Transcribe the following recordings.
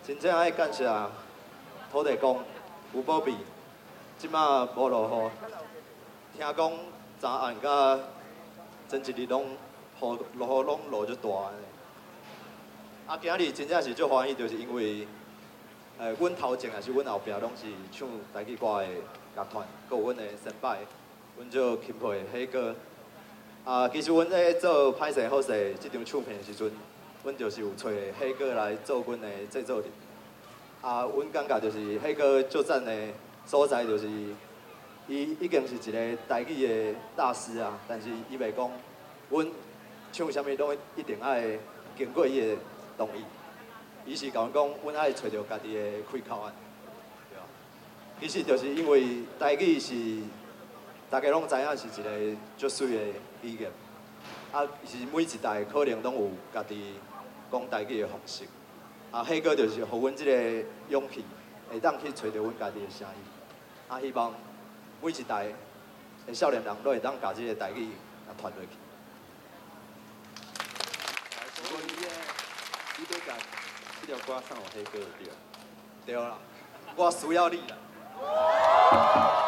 真正爱感谢土地公有保庇，即马无落雨，听讲昨暗甲前一日拢雨落雨拢落足大安尼。啊，今日真正是足欢喜，就是因为阮头前也是阮后壁拢是唱台语歌的乐团，佮有阮的先摆，阮叫钦佩喜哥。其实阮咧做歹势好势即张唱片的时阵，阮就是有找喜哥来做阮的制作人。阮感觉就是喜哥足赞的所在，就是伊已经是一个台语的大师啊，但是伊袂讲，阮唱啥物拢一定爱经过伊的同意。伊是甲阮讲，阮爱找着家己的开口啊，对啊。其实就是因为台语是大家拢知影是一个足水的语言，是每一代可能拢有家己讲台语的方式。喜哥就是互阮即个勇气，会当去找着阮家己的声音。希望每一代的少年人都会当把即个台语传落去。 所以你要甲这条歌送予喜哥对啊？ 对啦，我需要你啦。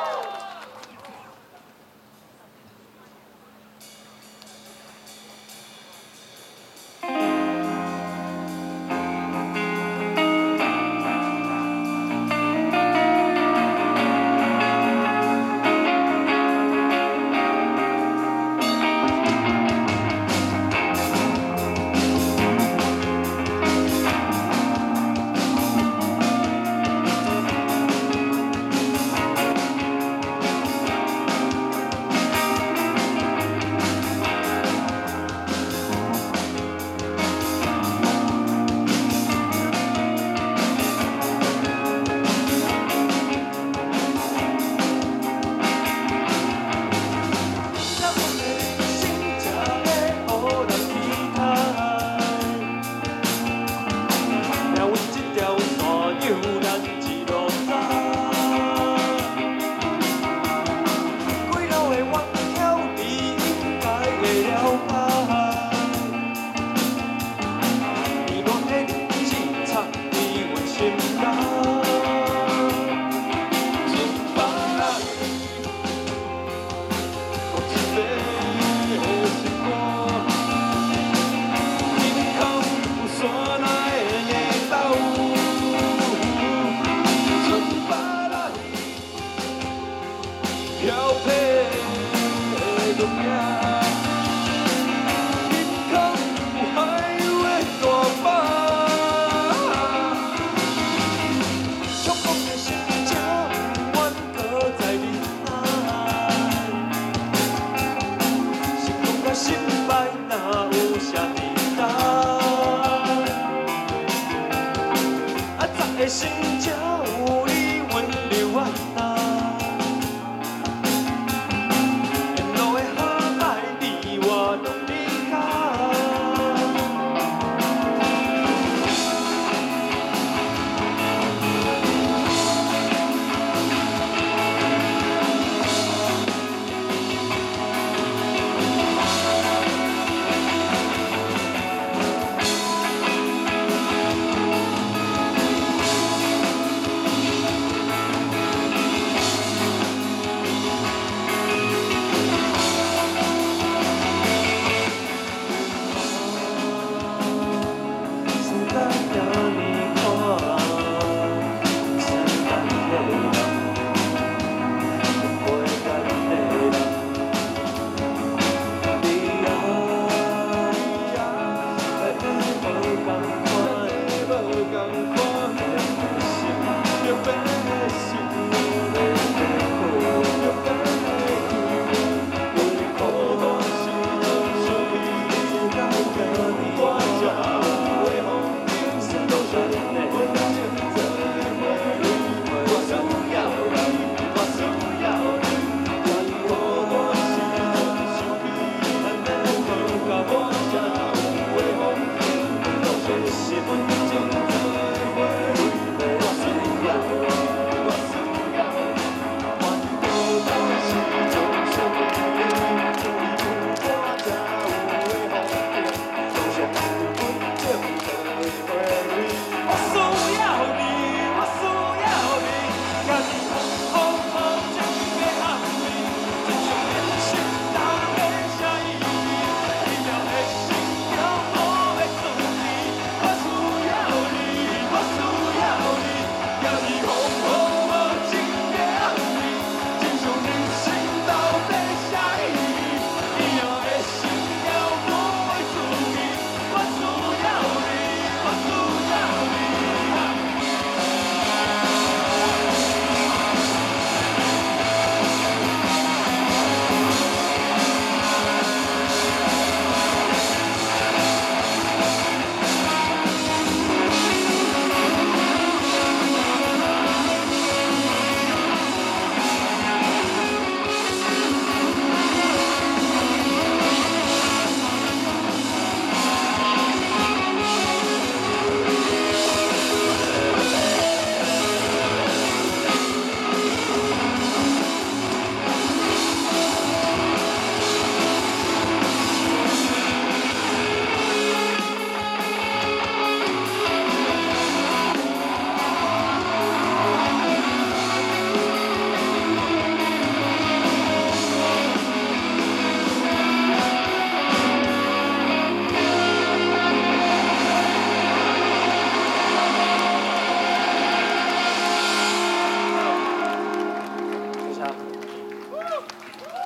心情。